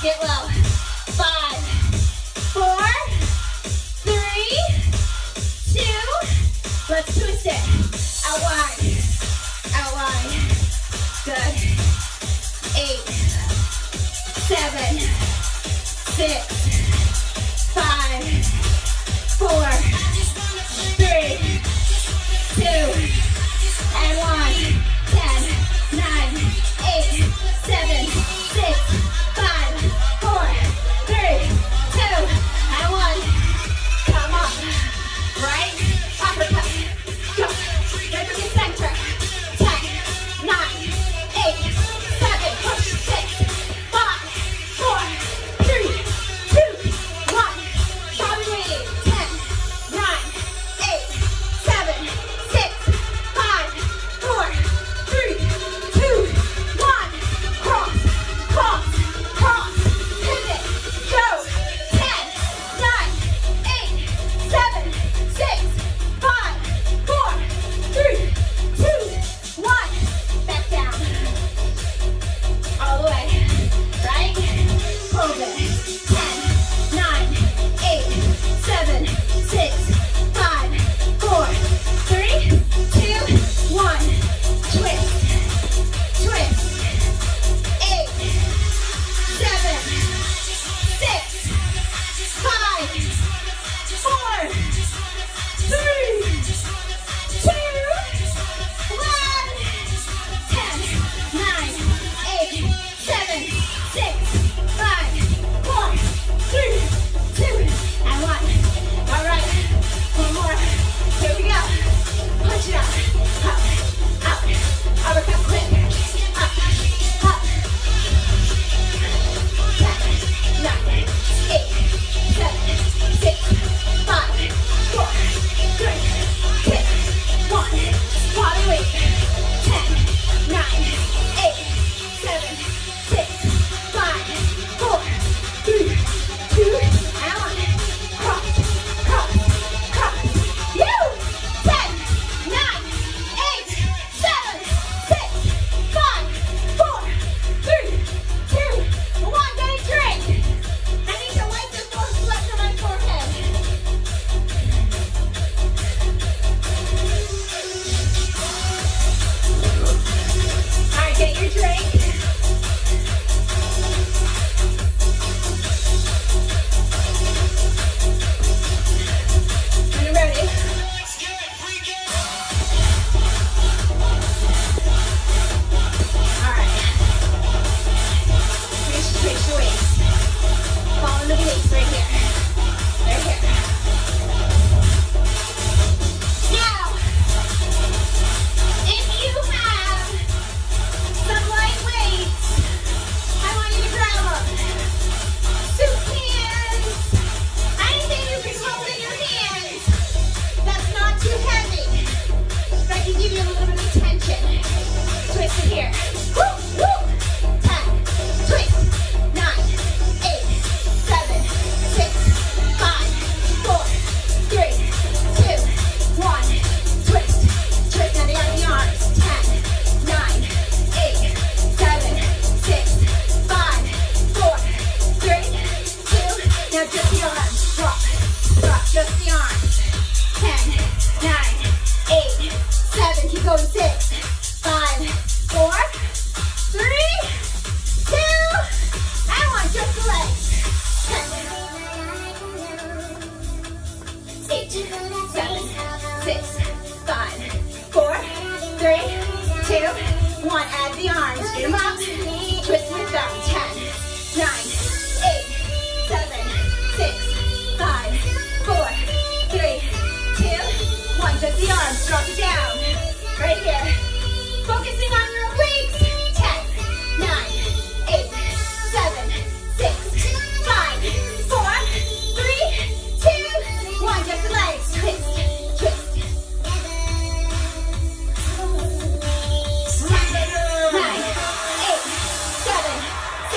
Get low. 5, 4, 3, 2. Let's twist it. Out wide. Out wide. Good. 8, 7, 6, 5, 4, 3, 2, and 1. 10, 9, 8, 7, 6, 5, 4, 3, 2, and 1. Come on. Right? Uppercut. Go. Right to the center. 10, 9, 8, 7, push, 6, 5, 4, 3, 2, 1. Bobby Lee. 10, 9, 8, 7, 6, 5, 4, 3, 2, 1. Cross, cross, cross. Pivot. Go. 10, 9, 8, 7, 6, 5, 4, 3, 2, 1. Back down. All the way. Right? Hold it. 10, 9, 8, 7, 6, 5, 4, 3, 2, 1. Twist. Twist. 8, 7, 6, 5, 4, 3, 2, 1. 10, 9, 8, 7, 6, 5, 4, 3, 2, and 1. All right. One more. Here we go. Punch it out. Up, up. Uppercut quick. Up, up. 10, 9, 8, 7, 6, 5, 4, 3, 2, 1. Body weight. 10, 9, 8, 7, 6, 5, 4, 3, 2, and 1. Cross, cross, cross. You. 10, 9, 8, 7, 6, 5, 4, 3, 2, 1. Get a drink. I need to wipe the sweat from my forehead. All right, get your drink. When you're ready. All right. Twist your waist. Follow the waist right here. Right here. Now, if you have some light weights, I want you to grab them. Soup cans, anything you can hold in your hands that's not too heavy. That can give you a little bit of tension. Twist it here. Woo, woo. 10, twist. 9, 8, 7, 6, 5, 4, 3, 2, 1. Twist. Twist on the end of the arms. 10, 9, 8, 7, 6, 5, 4, 3, 2. Now just the arms. Drop. Drop. Just the arms. 10, 9, 8, 7. Keep going. 6, 5, 4, 3, 2, and 1. Just the legs. 10, 8, 7, 6, 5, 4, 3, 2, 1. Add the arms. Get them up. Twist with them. 10, 9, 8, 7, 6, 5, 4, 3, 2, 1. Just the arms. Drop it down. Right here. Focusing on your obliques. 10, 9, 8, 7, 6, 5, 4, 3, 2, 1. Just the legs. Twist. Twist. 10, 9, 8, 7,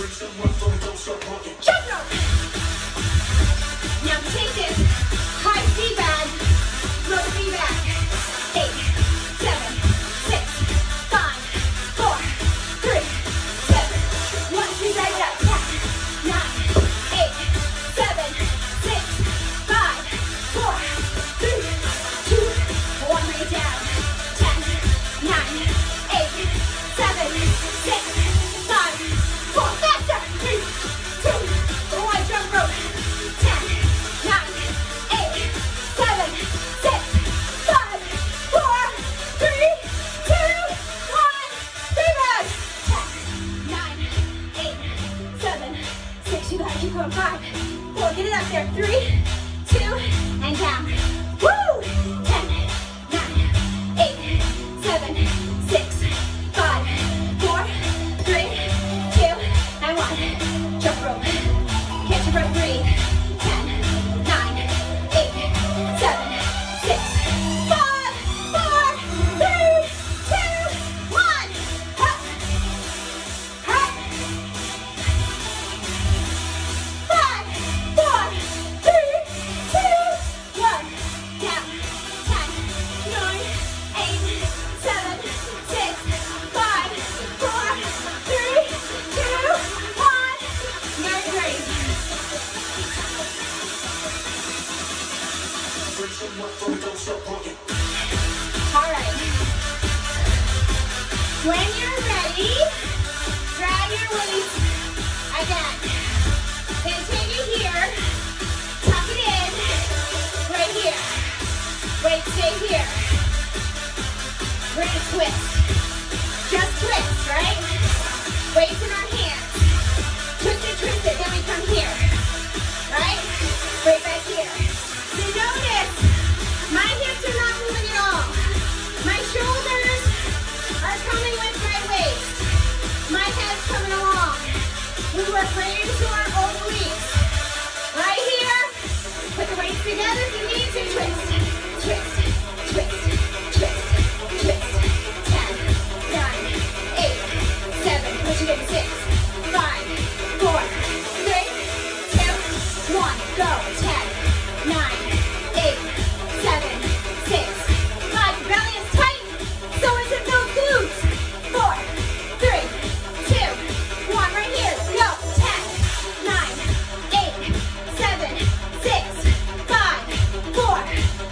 Jump rope. Now take this high speed bag, low speed bag. 8, 7, 6, 5, 4, 3, 2. One speed bag it up. 10, 9, 8, 7, 6, 5, 4, 3, 2, 1. Bring it down. 10, 9, 8, 7, 6, 5, 4. Faster. 3, 2, 1. Jump rope. 10, 9, 8, 7, 6, 5, 4, 3, 2, 1. Stay back. 10, 9, 8, 7, 6. You gotta keep going. 5, 4. Get it up there. 3, 2, and down. Woo! 10, 9, 8, 7, 6, 5, 4, 3, 2, and 1. Jump rope. Catch your breath. Breathe. 10, 9, 8, 7, 6, 5, 4, 3, 2, 1. Up. Up. 5, 4, 3, 2, 1. Down. 10, 9, 8, 7, 6, 5, 4, 3, 2, 1. Very great. All right. When you're ready, grab your waist again. Continue here. Tuck it in. Right here. Wait, stay here. We're gonna twist. Just twist, right? Weights in our hands. Twist it, twist it. Then we come here. Right? Right back here. So notice, my hips are not moving at all. My shoulders are coming with my waist. My head's coming along. We work right into our obliques. Right here. Put the weights together if you need to. Twist, twist, twist, twist, twist. 10, 9, 8, 7. Push it in. 6, 5, 4, 3, 2, 1. Go. 10, 9, 8, 7, 6, 5. Your belly is tight. So is it those glutes. 4, 3, 2, 1. Right here. Go. 10, 9, 8, 7, 6, 5, 4,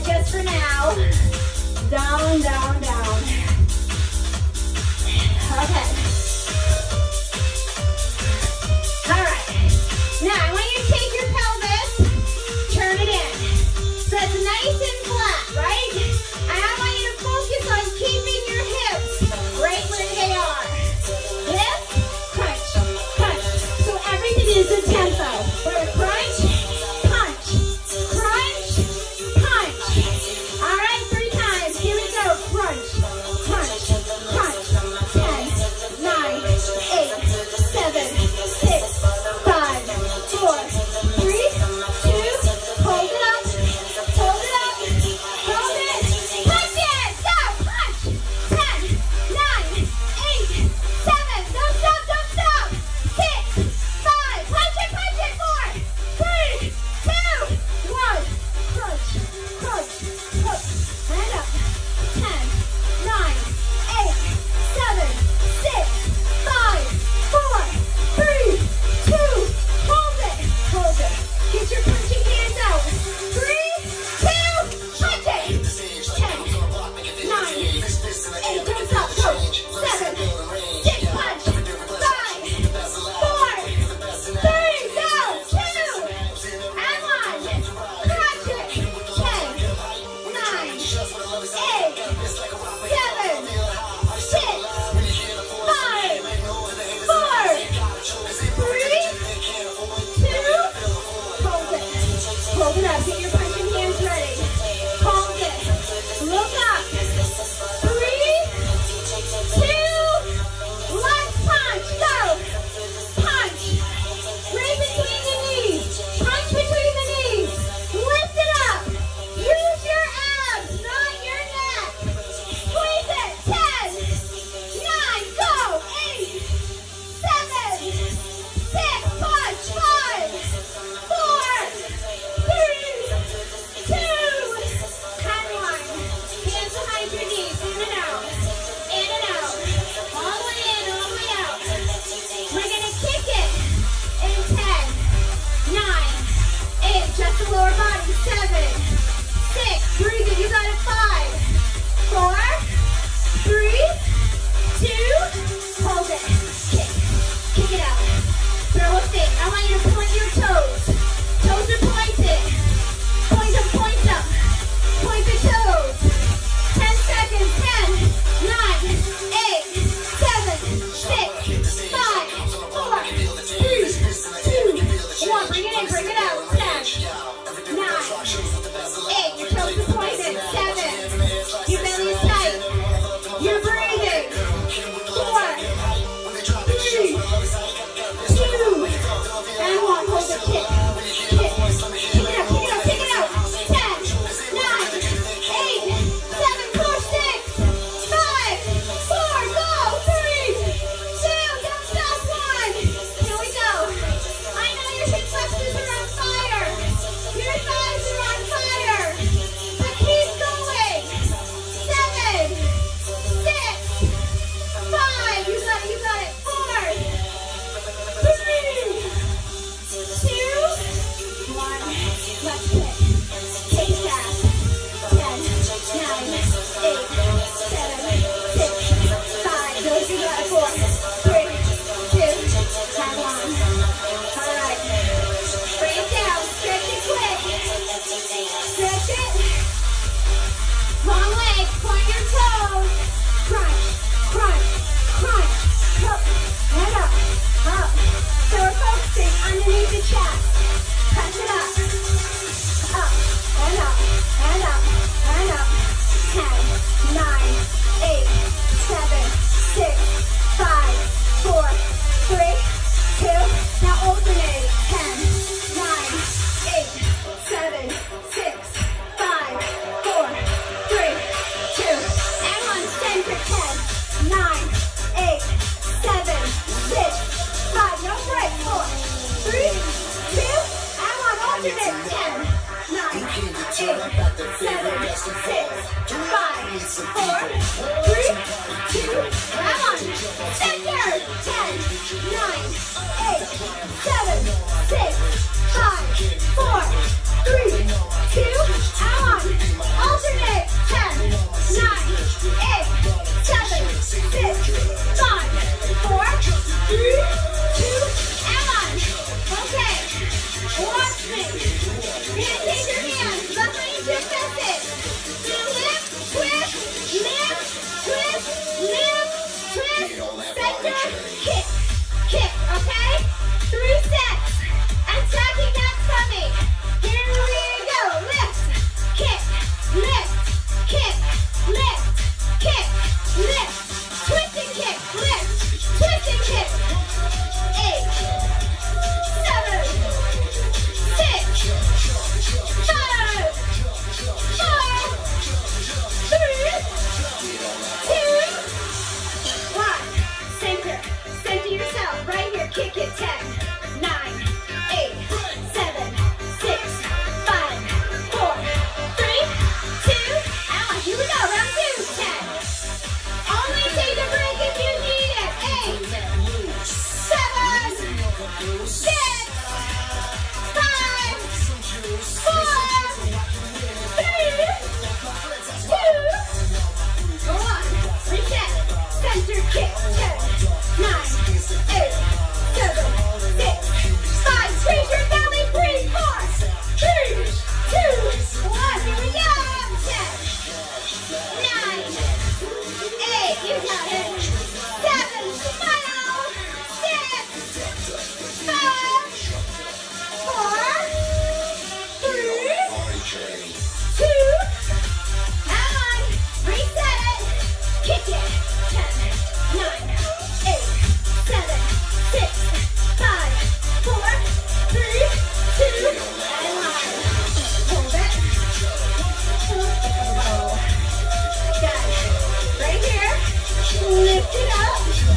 but just for now. Down, down, down. Okay. All right. Now I want you to take your pelvis, turn it in. So it's nice and flat, right? And I want you to focus on keeping your hips right where they are. Lift, crunch, crunch. So everything is a tempo. We're a crunch, punch, crunch, punch. All right, 3 times. Here we go. Crunch, crunch, crunch. 10, 9, 8, 7, 6, 5, 4, 3, 2, hold it up, hold it up, hold it, punch it, go, punch, 10, 9, 8, 7, don't stop, 6, 5, punch it, 4, 3, 2, 1, crunch, crunch, crunch, hand up, 10, 9, 8, 7, 6, 5, 4, 3, 2, hold it, get your punching hands out, 3, 2, punch it, 10, 9, 8, don't stop, go, 7, 6, punch, 5, 4, 3, go, 2, and 1, crunch it, 10, 9, 8, 7, 6, 5, 4, 3, 2, hold it up, get your punching hands ready, hold it, look up, 3, 2, let's punch, go, punch, right between the knees, punch between the knees, lift it up, use your abs, not your neck, squeeze it, 10, 9, go, 8, 7, 6, punch, 5, 4, 3, 2, and 1. Hands behind your knees, in and out, all the way in, all the way out. We're gonna kick it in 10, 9, 8, just the lower body, 7, 6, breathe it, you got it, 5, 4, 3, 2, hold it, kick it out, throw a stick. I want you to point your toes are pointed, point them, point the toes, 10 seconds, 10, 9, 8, 7, 6, 5, 4, 3, 2, 1, bring it out, 10, 9, 8, your toes are pointed, 7, your belly is tight, you're breathing, 4, 3, 2, and 1, hold it, kick it out, 10, 9, 8, 7, 4, 6, 5, 4, go, 3, 2, don't stop, 1, here we go, I know your hip flexors are on fire, your thighs are on fire, but keep going, 7, 6, 5, you got it, 4, 3, 2, 1, let's kick, take it down, 10, 9, 8, 7, 6, 5, those you got it, 4, 3, 2, and 1, all right, bring it down, stretch it quick, stretch it, long legs, point your toes, crunch, crunch, crunch, up, and up, so we're focusing underneath the chest, punch it up, and up, and up, and up, 10, 9, 8, 7, 6, 5, 4, 3, 2, now alternate, 10, 9, 8, 7, 6, 5, 4, 3, 2, and 1, center, 10, 9, 8, 7, 6, 5, no break, 4, 3, 2, and 1, alternate, 10, 9, 8, 7, 6, 5, 4, 3, 2, and 1, center, 10, 9, 8, 7, 6, 5, 4, 3, 2, and 1, 2, and 1. Okay, watch me. You're gonna take your hands behind your chest. Lift, twist, lift, twist, lift, twist, center, kick, kick, okay? 3 sets. Attacking that tummy. Here we go. Lift, kick, lift, kick, lift, kick, lift, twist and kick, lift, twist and kick. 8, 7, 6, 5, 4, 3, 2, 1. Center yourself right here. Kick it. 10, 9, 8, 7, 6, 5, 4, 3, 2, and 1. Here we go. Round 2. 10. Only take a break if you need it. 8, 7, 6, 5, 4, 3, 2, 1. Reset. Center kick. 10, 9, 8, 7, 6, 5. Squeeze your belly. 3, 4, 3, 2, 1. Here we go. 10, 9, 8. You got it. 7, final. 6, 5, 4, 3, 2, and 1. Reset it. Kick it. 10, 9, 8, 7, 6, 5, 4, 3, 2, and 1. Hold it. Got it. Right here. Lift it up.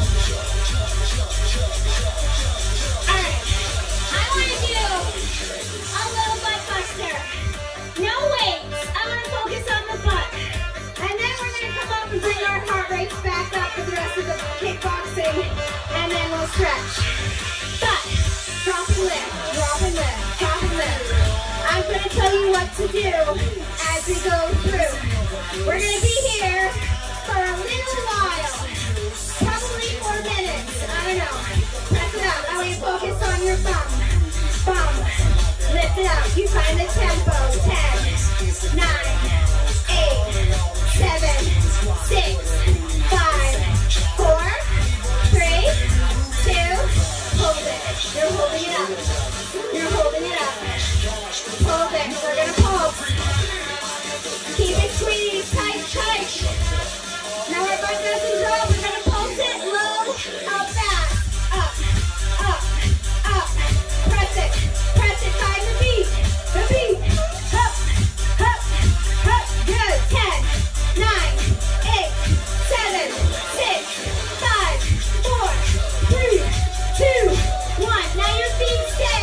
Alright. I want to do a little butt buster. No weights. I want to focus on the butt. And then we're going to come up and bring our heart rates back up for the rest of the kickboxing. And then we'll stretch. But drop and lift, drop and lift, drop and lift. I'm going to tell you what to do as we go through. We're going to be here for a little while. Probably 4 minutes. I don't know. Press it up. I want you to focus on your bum. Bum. Lift it up. You find the tempo. 10, 9, 8, 7, 6, 5, 4, 3, 2, hold it. You're holding it up. You're holding it up. Hold it. We're going to pulse. Keep it squeezed. Tight, tight. Now our butt doesn't drop. We're going to pulse it low, up, fast. Up, up, up. Press it. Press it. Find the beat. The beat. Up, up, up. Good. 10, 9, 8, 7, 6, 5, 4, 3, 2, 1. Now your feet stay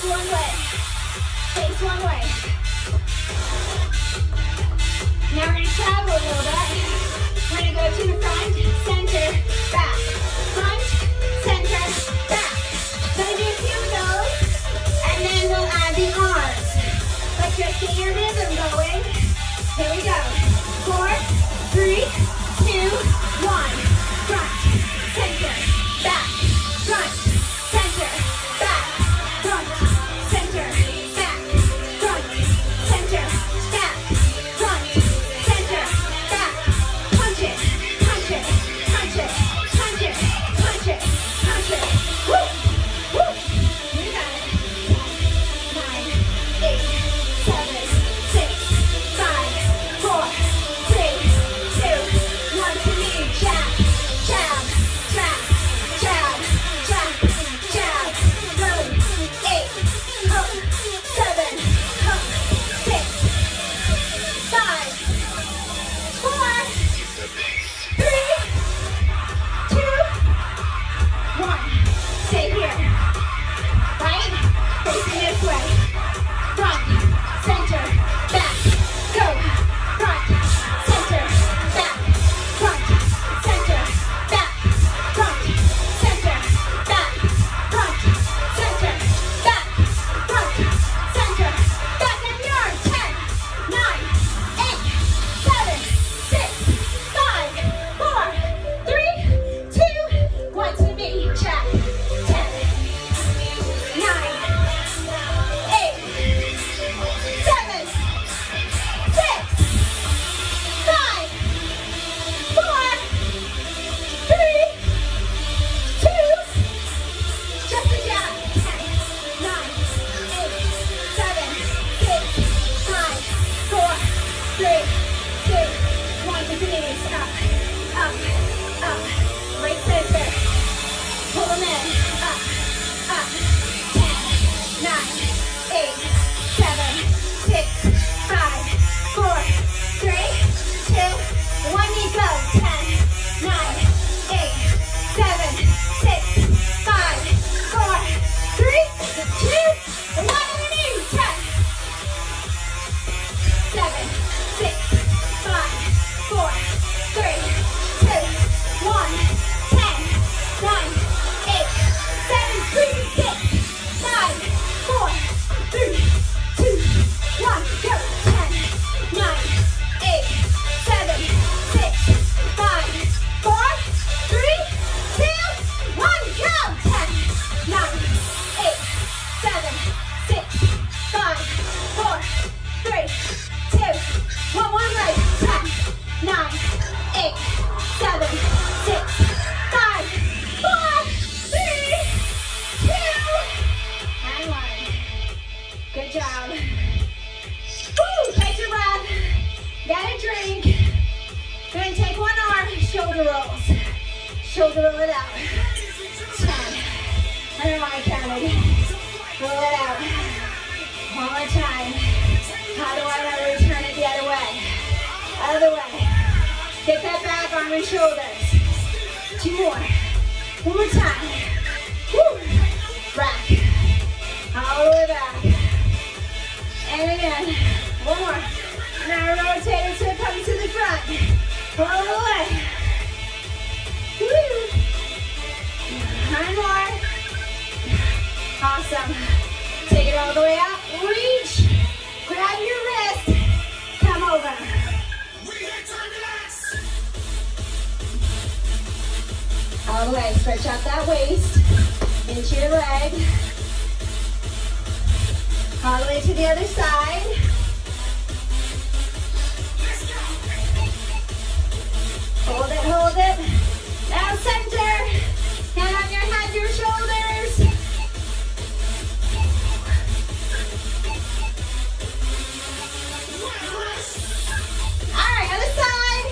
one way. Face one way. Now we're going to travel a little bit. We're going to go to the front, center, back. Front, center, back. Going to do a few of those, and then we'll add the arms. Let's just get your rhythm going. Here we go. 4, 3, 2, 1. Front, center, back. Front, center, back. Front, center, back. Front, center, back. Front, center, back. Punch it, punch it, punch it, punch it, punch it, punch it. Woo, woo. You got it. 9, 8, 7, 6, 5, 4, 3, 2, 1. To me, jab, jab, jab, jab, jab, jab. 7, 8, hook, 7, hook, 6, 5, 4, 3, 2, 1. Stay here. Right? Facing this way. Front, center, back. Go. Front, center, back. Front, center, back. Front, center, back. Front, center, back. Front, center, back. And the arm. 10, 9, 8, 7, 6, 5, 4, 3, 2, 1. To the beat. Check. 10, 9, 8, 7, 6, 5, 4, 3, 2, just a jab. 10, 9, 8, 7, 6, 5, 4, 3, 2, 1. To the knees. Up, up, up. Right center. Pull them in. Up, up. 10, 9, 8, 7, 6, 5, 4, 3, 2, 1. You go. 10, 9, 8, 7, 6, 5, 4, 3, 2, 1. Underneath. 10, 7, 6, 5, 4, 3, 2, 1. 10, 9, 8, 7, 3, 6, 5, 4, 3, 2, 1. Go. 10, 9, 8, 7, 6, 5, 4, 3, 2, 1. Go. 10, 9, 8, 7, 6, 5, 4, 3, 2, 1. One leg. 10, 9, 8, 7, 6, 5, 4, 3, 2, and 1. Good job. Woo! Catch your breath. Get a drink. Gonna take one arm, shoulder rolls. Shoulder roll it out. 10. I don't know why I counted. Roll it out. One more time. How do I ever turn it the other way? Other way. Get that back arm and shoulders. 2 more. One more time. Woo. Rack. All the way back. And again. One more. Now rotate it so it comes to the front. All the way. Woo. 9 more. Awesome. Take it all the way up. Reach. Grab your wrist. Come over. All the way. Stretch out that waist into your leg. All the way to the other side. Hold it, hold it. Now center. Hand on your head, your shoulders. All right, other side.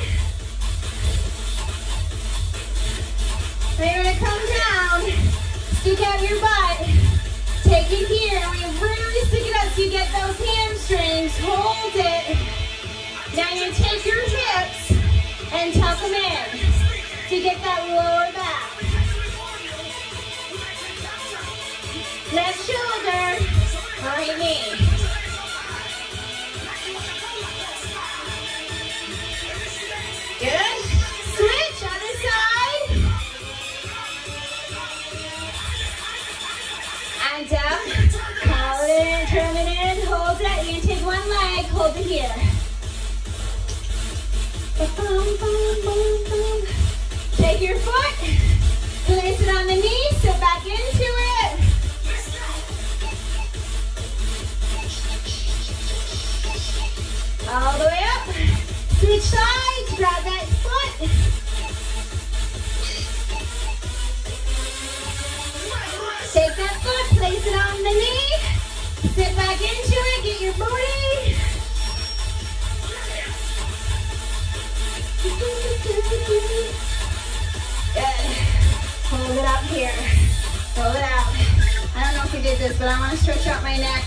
Now you're gonna come down. Stick out your butt. Take it here, and we really stick it up so you get those hamstrings. Hold it. Now you're gonna take your hips and tuck them in to get that lower back. Left shoulder. All right, knee. Good. Switch, other side. And down. Call it in, turn it in, hold it. You can take one leg, hold it here. Take your foot, place it on the knee, sit back into it. All the way up. Switch sides, grab that foot. Take that foot, place it on the knee. Sit back into it, get your booty. Good. Hold it up here. Roll it out. I don't know if you did this, but I want to stretch out my neck.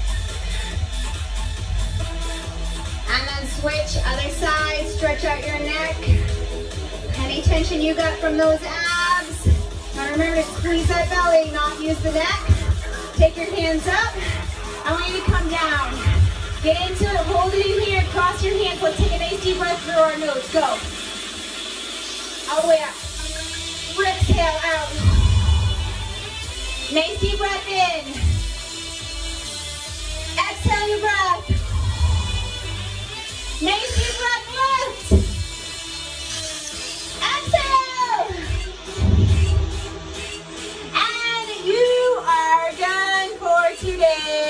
And then switch, other side, stretch out your neck. Any tension you got from those abs. Now remember to squeeze that belly, not use the neck. Take your hands up. I want you to come down. Get into it, hold it in here, cross your hands. Let's take a nice deep breath through our nose. Go. All the way up. Exhale out. Nice deep breath in. Exhale your breath. Nice deep breath, lift. Exhale. And you are done for today.